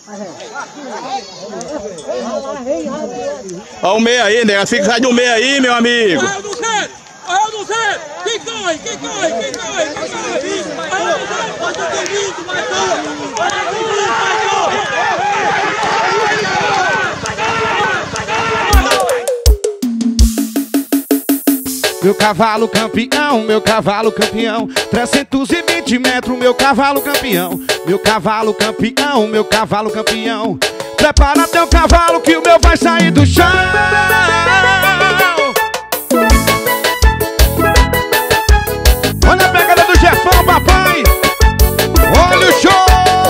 Olha o meio aí, né? Fica sai do meio aí, meu amigo. Quem corre? Quem corre? Quem corre? Meu cavalo campeão, 320 metros, meu cavalo campeão. Meu cavalo campeão. Prepara teu cavalo que o meu vai sair do chão. Olha a pegada do Jefão, papai. Olha o show.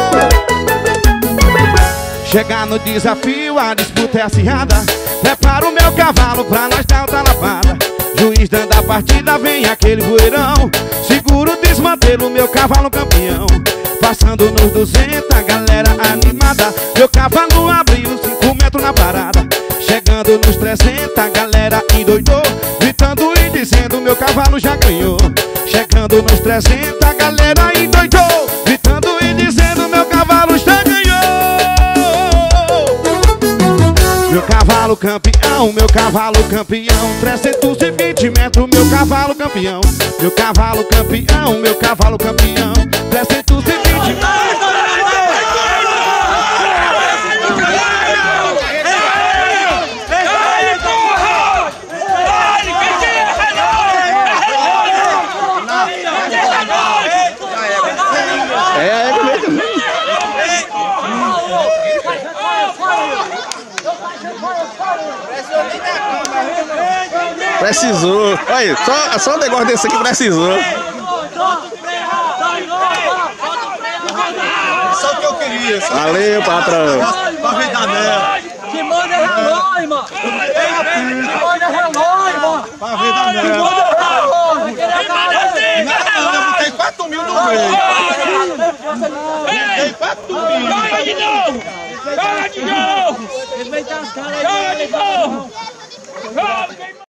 Chegar no desafio, a disputa é acirrada. Prepara o meu cavalo pra nós dar outra lapada. Juiz dando a partida, vem aquele bueirão. Seguro o desmantelo, meu cavalo campeão. Passando nos 200, a galera animada. Meu cavalo abriu 5 metros na parada. Chegando nos 300, a galera endoidou. Gritando e dizendo, meu cavalo já ganhou. Chegando nos 300, a galera endoidou. Gritando e dizendo, meu cavalo já ganhou. Meu cavalo campeão, 320 metros, meu cavalo campeão. Meu cavalo campeão, 320 metros. Precisou. Olha, só um negócio desse aqui precisou. Só o que eu queria. Valeu, patrão. Pra vida dela. Que manda é relógio, irmão. Que manda é relógio, irmão. Pra vida dela. Eu botei 4 mil no meio. Botei 4 mil. Joga de novo. Joga de novo. Joga de novo.